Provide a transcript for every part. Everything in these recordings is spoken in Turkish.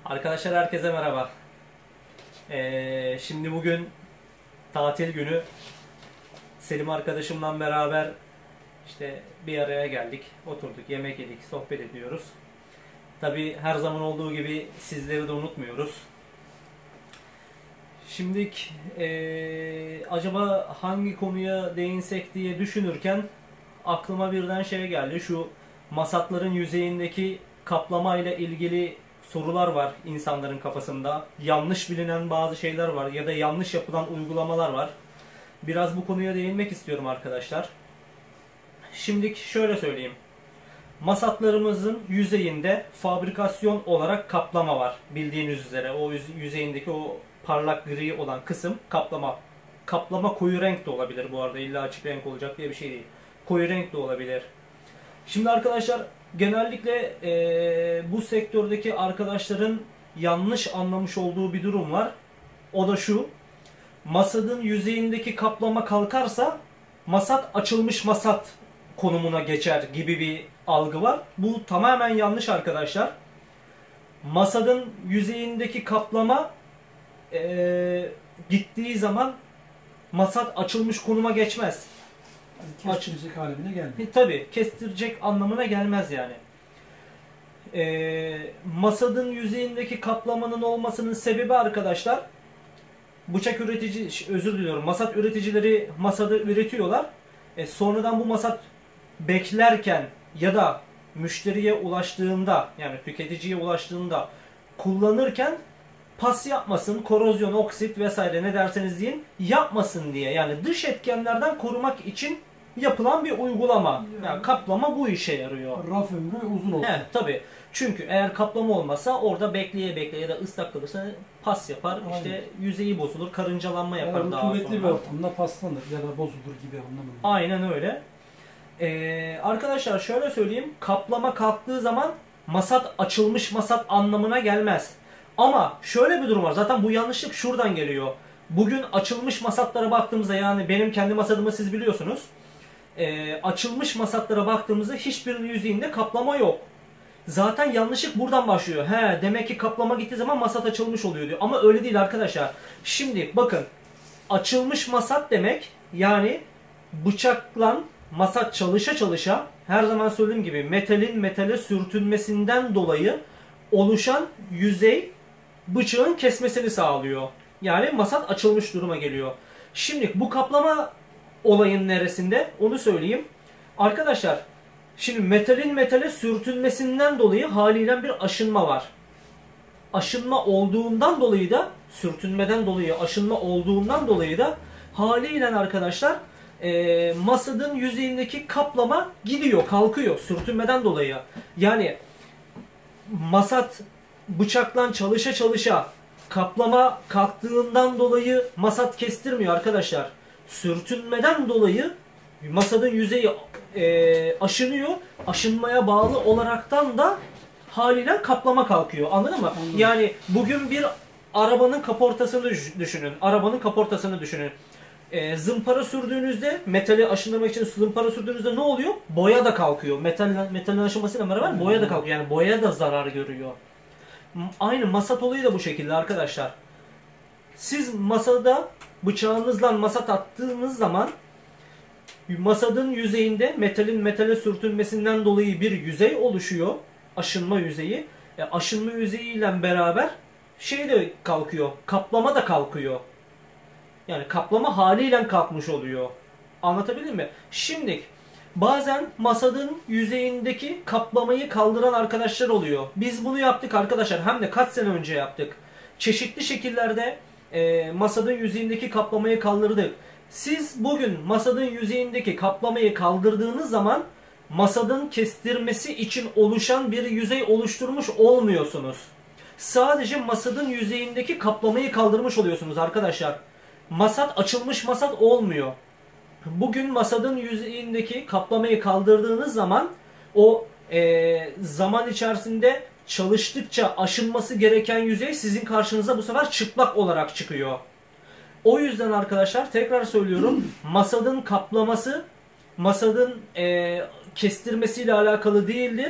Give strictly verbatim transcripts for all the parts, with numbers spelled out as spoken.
Arkadaşlar herkese merhaba. Ee, şimdi bugün tatil günü. Selim arkadaşımla beraber işte bir araya geldik, oturduk, yemek yedik, sohbet ediyoruz. Tabii her zaman olduğu gibi sizleri de unutmuyoruz. Şimdi ee, acaba hangi konuya değinsek diye düşünürken aklıma birden şey geldi. Şu masatların yüzeyindeki kaplama ile ilgili sorular var insanların kafasında. Yanlış bilinen bazı şeyler var ya da yanlış yapılan uygulamalar var. Biraz bu konuya değinmek istiyorum arkadaşlar. Şimdi şöyle söyleyeyim. Masatlarımızın yüzeyinde fabrikasyon olarak kaplama var. Bildiğiniz üzere o yüzeyindeki o parlak gri olan kısım kaplama. Kaplama koyu renk de olabilir bu arada. İlla açık renk olacak diye bir şey değil. Koyu renk de olabilir. Şimdi arkadaşlar genellikle e, bu sektördeki arkadaşların yanlış anlamış olduğu bir durum var. O da şu. Masadın yüzeyindeki kaplama kalkarsa masat açılmış masat konumuna geçer gibi bir algı var. Bu tamamen yanlış arkadaşlar. Masadın yüzeyindeki kaplama e, gittiği zaman masat açılmış konuma geçmez. Yani kestirecek haline gelmiyor. E, tabii kestirecek anlamına gelmez yani. E, masadın yüzeyindeki kaplamanın olmasının sebebi arkadaşlar, bıçak üretici, özür diliyorum, masat üreticileri masada üretiyorlar. E, sonradan bu masat beklerken ya da müşteriye ulaştığında, yani tüketiciye ulaştığında kullanırken pas yapmasın, korozyon, oksit vesaire ne derseniz deyin yapmasın diye, yani dış etkenlerden korumak için yapılan bir uygulama. Yani, yani kaplama bu işe yarıyor. Raf ömrü uzun olsun. He, tabii. Çünkü eğer kaplama olmasa orada bekleye bekleye ya da ıslak kalırsa pas yapar, aynen, işte yüzeyi bozulur, karıncalanma yapar yani daha sonra. Rutubetli bir ortamda paslanır ya da bozulur gibi anlamadım. Aynen öyle. Ee, arkadaşlar şöyle söyleyeyim, kaplama kalktığı zaman masat açılmış masat anlamına gelmez. Ama şöyle bir durum var, zaten bu yanlışlık şuradan geliyor. Bugün açılmış masatlara baktığımızda, yani benim kendi masadımı siz biliyorsunuz. Ee, açılmış masatlara baktığımızda hiçbirinin yüzeyinde kaplama yok. Zaten yanlışlık buradan başlıyor. He, demek ki kaplama gittiği zaman masat açılmış oluyor diyor. Ama öyle değil arkadaşlar. Şimdi bakın, açılmış masat demek yani bıçakla masat çalışa çalışa, her zaman söylediğim gibi metalin metale sürtünmesinden dolayı oluşan yüzey bıçağın kesmesini sağlıyor. Yani masat açılmış duruma geliyor. Şimdi bu kaplama olayın neresinde onu söyleyeyim. Arkadaşlar şimdi metalin metale sürtünmesinden dolayı haliyle bir aşınma var. Aşınma olduğundan dolayı da, sürtünmeden dolayı aşınma olduğundan dolayı da haliyle arkadaşlar e, masadın yüzeyindeki kaplama gidiyor, kalkıyor sürtünmeden dolayı. Yani masat bıçakla çalışa çalışa kaplama kalktığından dolayı masat kestirmiyor arkadaşlar. Sürtünmeden dolayı masadın yüzeyi e, aşınıyor. Aşınmaya bağlı olaraktan da haliyle kaplama kalkıyor. Anladın mı? Anladım. Yani bugün bir arabanın kaportasını düşünün. Arabanın kaportasını düşünün. E, zımpara sürdüğünüzde, metali aşındırmak için zımpara sürdüğünüzde ne oluyor? Boya da kalkıyor. Metal, metalin aşınmasıyla beraber boya da kalkıyor. Yani boya da zarar görüyor. Aynı masat olayı da bu şekilde arkadaşlar. Siz masada bıçağınızla masat attığınız zaman masadın yüzeyinde metalin metale sürtünmesinden dolayı bir yüzey oluşuyor. Aşınma yüzeyi. E, aşınma yüzeyiyle beraber şey de kalkıyor. Kaplama da kalkıyor. Yani kaplama haliyle kalkmış oluyor. Anlatabildim mi? Şimdi bazen masanın yüzeyindeki kaplamayı kaldıran arkadaşlar oluyor. Biz bunu yaptık arkadaşlar. Hem de kaç sene önce yaptık. Çeşitli şekillerde e, masanın yüzeyindeki kaplamayı kaldırdık. Siz bugün masanın yüzeyindeki kaplamayı kaldırdığınız zaman masanın kestirmesi için oluşan bir yüzey oluşturmuş olmuyorsunuz. Sadece masanın yüzeyindeki kaplamayı kaldırmış oluyorsunuz arkadaşlar. Masat açılmış masat olmuyor. Bugün masanın yüzeyindeki kaplamayı kaldırdığınız zaman o e, zaman içerisinde çalıştıkça aşınması gereken yüzey sizin karşınıza bu sefer çıplak olarak çıkıyor. O yüzden arkadaşlar tekrar söylüyorum, masanın kaplaması masanın e, kestirmesiyle alakalı değildir.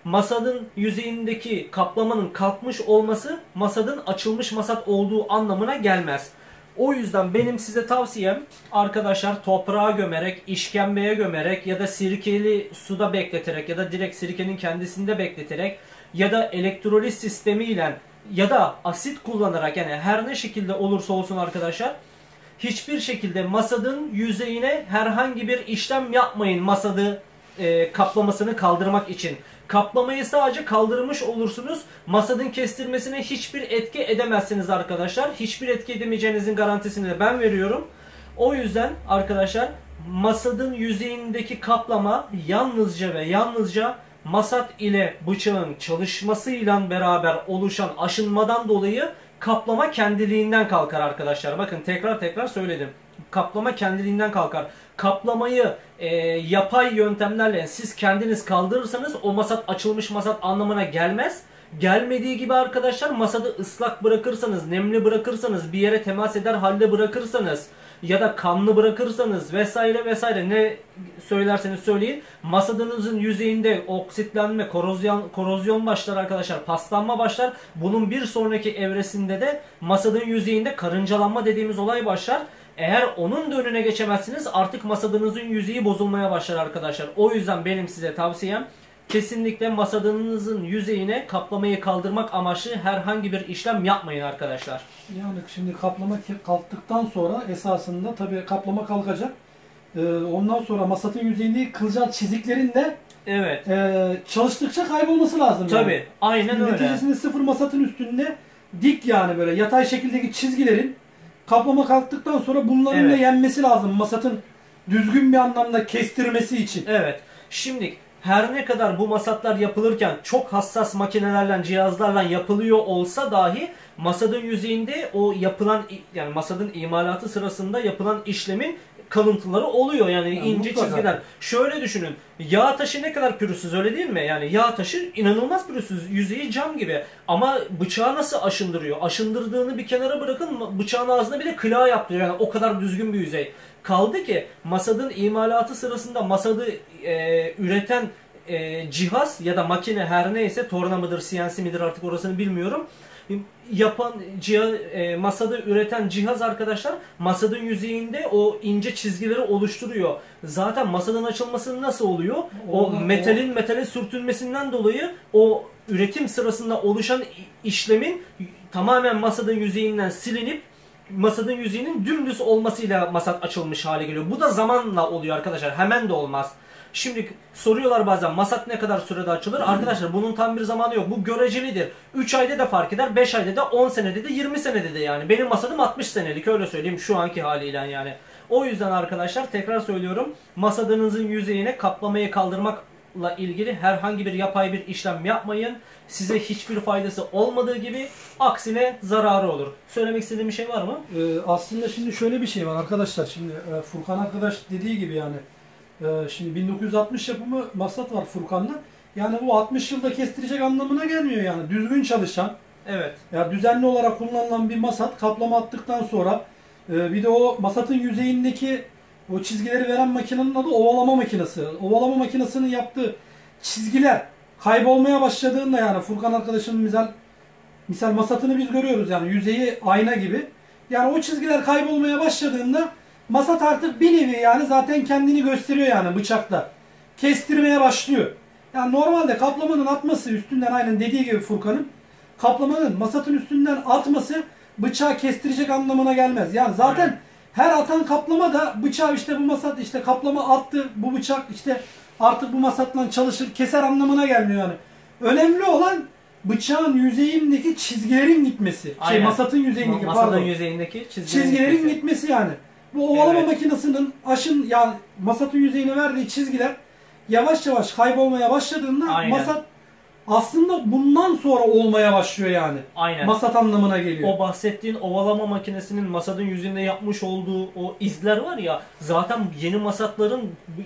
masadın yüzeyindeki kaplamanın kalkmış olması masadın açılmış masat olduğu anlamına gelmez. O yüzden benim size tavsiyem arkadaşlar toprağa gömerek, işkembeye gömerek ya da sirkeli suda bekleterek ya da direkt sirkenin kendisinde bekleterek ya da elektrolit sistemiyle ya da asit kullanarak, yani her ne şekilde olursa olsun arkadaşlar, hiçbir şekilde masadın yüzeyine herhangi bir işlem yapmayın masadı e, kaplamasını kaldırmak için. Kaplamayı sadece kaldırmış olursunuz. Masadın kestirmesine hiçbir etki edemezsiniz arkadaşlar. Hiçbir etki edemeyeceğinizin garantisini de ben veriyorum. O yüzden arkadaşlar masadın yüzeyindeki kaplama yalnızca ve yalnızca masat ile bıçağın çalışmasıyla beraber oluşan aşınmadan dolayı kaplama kendiliğinden kalkar arkadaşlar. Bakın tekrar tekrar söyledim. Kaplama kendiliğinden kalkar. Kaplamayı e, yapay yöntemlerle siz kendiniz kaldırırsanız o masat açılmış masat anlamına gelmez. Gelmediği gibi arkadaşlar masadı ıslak bırakırsanız, nemli bırakırsanız, bir yere temas eder halde bırakırsanız ya da kanlı bırakırsanız vesaire vesaire ne söylerseniz söyleyin, masadınızın yüzeyinde oksitlenme, korozyon, korozyon başlar arkadaşlar, paslanma başlar. Bunun bir sonraki evresinde de masadın yüzeyinde karıncalanma dediğimiz olay başlar. Eğer onun da önüne geçemezsiniz artık masadınızın yüzeyi bozulmaya başlar arkadaşlar. O yüzden benim size tavsiyem kesinlikle masadınızın yüzeyine kaplamayı kaldırmak amaçlı herhangi bir işlem yapmayın arkadaşlar. Yani şimdi kaplama kalktıktan sonra esasında tabii kaplama kalkacak. Ee, ondan sonra masanın yüzeyindeki kılcal çiziklerin de evet. e, çalıştıkça kaybolması lazım. Tabii yani. aynen şimdi öyle. Neticesinde sıfır masatın üstünde dik, yani böyle yatay şekildeki çizgilerin kaplama kalktıktan sonra bunların evet. da yenmesi lazım masatın düzgün bir anlamda kestirmesi için. Evet. Şimdi her ne kadar bu masatlar yapılırken çok hassas makinelerle, cihazlarla yapılıyor olsa dahi masadın yüzeyinde o yapılan, yani masadın imalatı sırasında yapılan işlemin kalıntıları oluyor. Yani, yani ince mutlaka. Çizgiler. Şöyle düşünün. Yağ taşı ne kadar pürüzsüz, öyle değil mi? Yani yağ taşı inanılmaz pürüzsüz. Yüzeyi cam gibi. Ama bıçağı nasıl aşındırıyor? Aşındırdığını bir kenara bırakın, bıçağın ağzına bile kılağı yaptırıyor. Yani o kadar düzgün bir yüzey. Kaldı ki masadın imalatı sırasında masadı e, üreten e, cihaz ya da makine her neyse, torna mıdır, C N C midir artık orasını bilmiyorum. Yapan cihaz, e, masada üreten cihaz arkadaşlar masadın yüzeyinde o ince çizgileri oluşturuyor. Zaten masadan açılması nasıl oluyor? O, o metalin o... metale sürtünmesinden dolayı o üretim sırasında oluşan işlemin tamamen masadın yüzeyinden silinip masadın yüzeyinin dümdüz olmasıyla masat açılmış hale geliyor. Bu da zamanla oluyor arkadaşlar. Hemen de olmaz. Şimdi soruyorlar bazen masat ne kadar sürede açılır? Hmm. Arkadaşlar bunun tam bir zamanı yok. Bu görecelidir. üç ayda da fark eder, beş ayda da, on senede de, yirmi senede de yani. Benim masadım altmış senelik, öyle söyleyeyim şu anki haliyle yani. O yüzden arkadaşlar tekrar söylüyorum. Masadınızın yüzeyine kaplamayı kaldırmakla ilgili herhangi bir yapay bir işlem yapmayın. Size hiçbir faydası olmadığı gibi aksine zararı olur. Söylemek istediğim bir şey var mı? Ee, aslında şimdi şöyle bir şey var arkadaşlar. Şimdi Furkan arkadaş dediği gibi yani. Şimdi bin dokuz yüz altmış yapımı masat var Furkan'da. Yani bu altmış yılda kestirecek anlamına gelmiyor yani. Düzgün çalışan, evet. Ya düzenli olarak kullanılan bir masat kaplama attıktan sonra bir de o masatın yüzeyindeki o çizgileri veren makinenin adı ovalama makinesi. Ovalama makinesinin yaptığı çizgiler kaybolmaya başladığında, yani Furkan arkadaşının misal misal masatını biz görüyoruz yani yüzeyi ayna gibi. Yani o çizgiler kaybolmaya başladığında masat artık bir nevi yani zaten kendini gösteriyor yani bıçakta. Kestirmeye başlıyor. Yani normalde kaplamanın atması üstünden, aynen dediği gibi Furkan'ın, kaplamanın masatın üstünden atması bıçağı kestirecek anlamına gelmez. Yani zaten evet. Her atan kaplama da bıçağı işte bu masat işte kaplama attı, bu bıçak işte artık bu masatla çalışır, keser anlamına gelmiyor yani. Önemli olan bıçağın yüzeyindeki çizgilerin gitmesi. Aynen. Şey masatın yüzeyindeki Masatın pardon. yüzeyindeki çizgilerin, çizgilerin gitmesi. gitmesi yani. Bu ovalama evet. makinesinin aşın yani masatın yüzeyine verdiği çizgiler yavaş yavaş kaybolmaya başladığında Aynen. masat aslında bundan sonra olmaya başlıyor yani. Aynen. Masat anlamına geliyor. O bahsettiğin ovalama makinesinin masadın yüzünde yapmış olduğu o izler var ya, zaten yeni masatların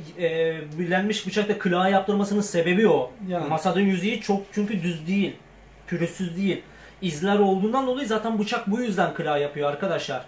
e, bilenmiş bıçakla kılağı yaptırmasının sebebi o. Yani. Masadın yüzeyi çok çünkü düz değil, pürüzsüz değil. İzler olduğundan dolayı zaten bıçak bu yüzden kılağı yapıyor arkadaşlar.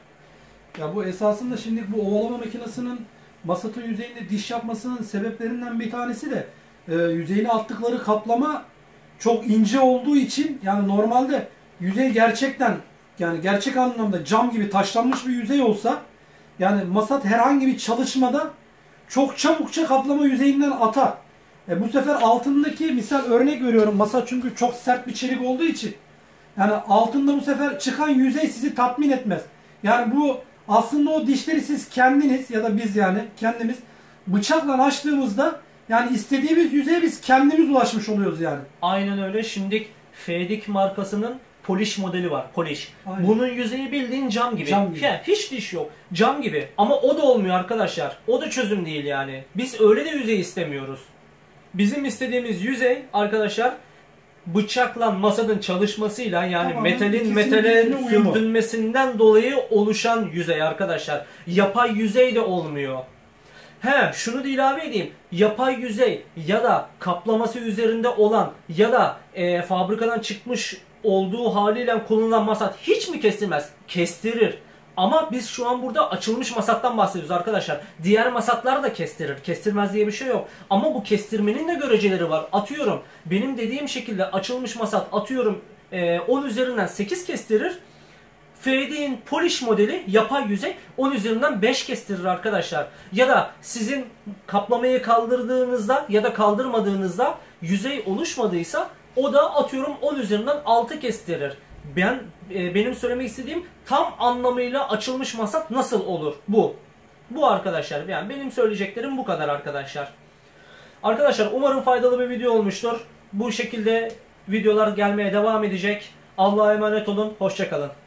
Ya bu esasında şimdi bu ovalama makinesinin masatın yüzeyinde diş yapmasının sebeplerinden bir tanesi de e, yüzeyine attıkları kaplama çok ince olduğu için yani normalde yüzey gerçekten yani gerçek anlamda cam gibi taşlanmış bir yüzey olsa yani masat herhangi bir çalışmada çok çabukça kaplama yüzeyinden atar. E bu sefer altındaki misal örnek veriyorum masa çünkü çok sert bir çelik olduğu için yani altında bu sefer çıkan yüzey sizi tatmin etmez. Yani bu aslında o dişleri siz kendiniz ya da biz yani kendimiz bıçakla açtığımızda yani istediğimiz yüzeye biz kendimiz ulaşmış oluyoruz yani. Aynen öyle. Şimdi Fedik markasının Polish modeli var. Polish. Aynen. Bunun yüzeyi bildiğin cam gibi. Cam gibi. Ya, hiç diş yok. Cam gibi. Ama o da olmuyor arkadaşlar. O da çözüm değil yani. Biz öyle de yüzey istemiyoruz. Bizim istediğimiz yüzey arkadaşlar bıçakla masanın çalışmasıyla yani Tamam, metalin ikisinin metale birbirine uyumu. sürtünmesinden dolayı oluşan yüzey arkadaşlar. Yapay yüzey de olmuyor. He, şunu da ilave edeyim. Yapay yüzey ya da kaplaması üzerinde olan ya da e, fabrikadan çıkmış olduğu haliyle kullanılan masat hiç mi kestirmez? Kestirir. Ama biz şu an burada açılmış masattan bahsediyoruz arkadaşlar. Diğer masatlar da kestirir. Kestirmez diye bir şey yok. Ama bu kestirmenin de göreceleri var. Atıyorum benim dediğim şekilde açılmış masat atıyorum e, on üzerinden sekiz kestirir. Fedik'in Polish modeli yapay yüzey on üzerinden beş kestirir arkadaşlar. Ya da sizin kaplamayı kaldırdığınızda ya da kaldırmadığınızda yüzey oluşmadıysa o da atıyorum on üzerinden altı kestirir. Ben e, benim söylemek istediğim tam anlamıyla açılmış masat nasıl olur? Bu. Bu arkadaşlar. Yani benim söyleyeceklerim bu kadar arkadaşlar. Arkadaşlar umarım faydalı bir video olmuştur. Bu şekilde videolar gelmeye devam edecek. Allah'a emanet olun. Hoşça kalın.